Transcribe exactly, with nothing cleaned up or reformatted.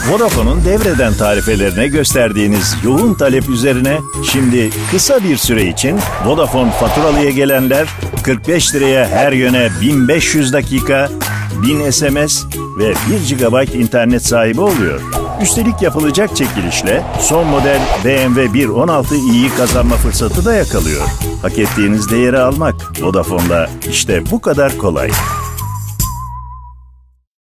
Vodafone'un devreden tarifelerine gösterdiğiniz yoğun talep üzerine şimdi kısa bir süre için Vodafone faturalıya gelenler kırk beş liraya her yöne bin beş yüz dakika, bin S M S ve bir gigabayt internet sahibi oluyor. Üstelik yapılacak çekilişle son model B M W bir on altı i'yi kazanma fırsatı da yakalıyor. Hak ettiğiniz değeri almak Vodafone'da işte bu kadar kolay.